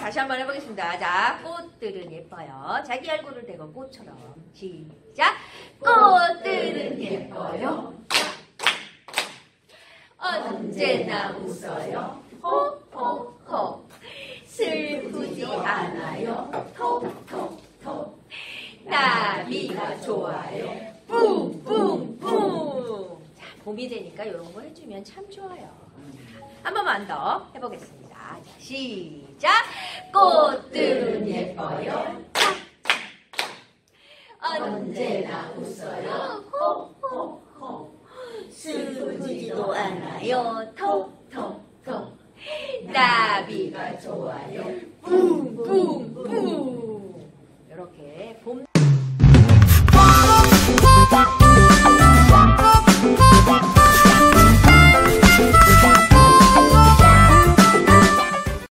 다시 한번 해보겠습니다. 자, 꽃들은 예뻐요. 자기 얼굴을 대고 꽃처럼. 시작. 꽃들은 예뻐요. 언제나 웃어요. 호호호. 슬프지 않아요. 톡톡톡. 나비가 좋아요. 뿡뿡뿡. 자, 봄이 되니까 이런 거 해주면 참 좋아요. 한 번만 더 해보겠습니다. 자, 시작. 꽃들은 예뻐요. 언제나 웃어요. 호호호. 슬프지도 않아요.